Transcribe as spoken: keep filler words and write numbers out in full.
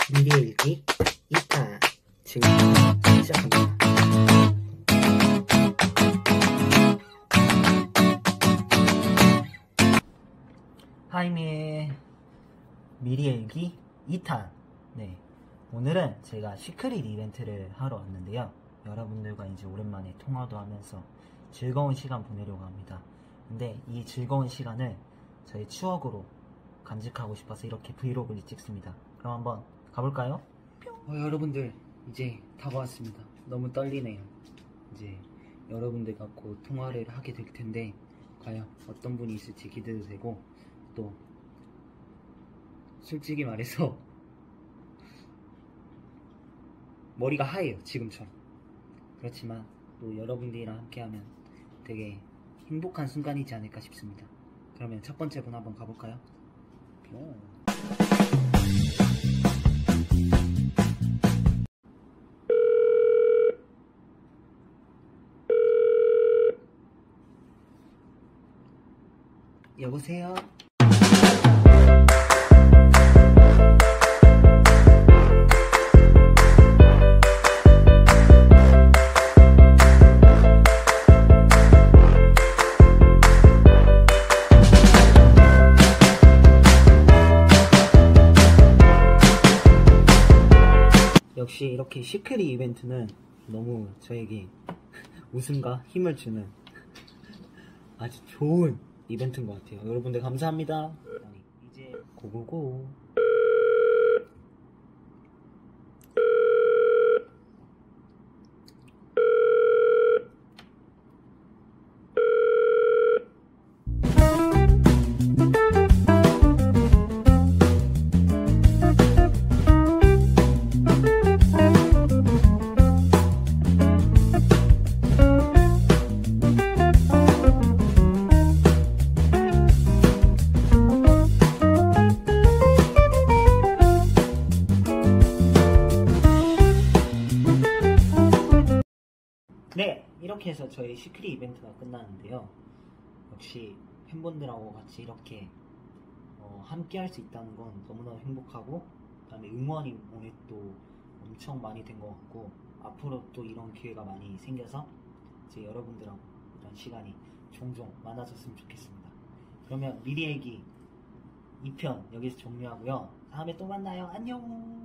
미리의 일기 이 탄 지금 시작합니다. 하이미의 미리의 일기 이 탄. 네, 오늘은 제가 시크릿 이벤트를 하러 왔는데요. 여러분들과 이제 오랜만에 통화도 하면서 즐거운 시간 보내려고 합니다. 근데 이 즐거운 시간을 저의 추억으로 간직하고 싶어서 이렇게 브이로그를 찍습니다. 그럼 한번 가볼까요? 어, 여러분들 이제 다가왔습니다. 너무 떨리네요. 이제 여러분들과 곧 통화를 하게 될 텐데 과연 어떤 분이 있을지 기대도 되고, 또 솔직히 말해서 머리가 하얘요, 지금처럼. 그렇지만 또 여러분들이랑 함께하면 되게 행복한 순간이지 않을까 싶습니다. 그러면 첫 번째 분 한번 가볼까요? 오. 여보세요? 역시 이렇게 시크릿 이벤트는 너무 저에게 웃음과 힘을 주는 아주 좋은 이벤트인 것 같아요. 여러분들 감사합니다. 아니, 이제 고고고. 네, 이렇게 해서 저희 시크릿 이벤트가 끝나는데요. 역시 팬분들하고 같이 이렇게 어, 함께 할 수 있다는 건 너무나 행복하고, 그 다음에 응원이 오늘 또 엄청 많이 된 것 같고, 앞으로 또 이런 기회가 많이 생겨서 이제 여러분들하고 이런 시간이 종종 많아졌으면 좋겠습니다. 그러면 미리 얘기 이 편 여기서 종료하고요. 다음에 또 만나요. 안녕.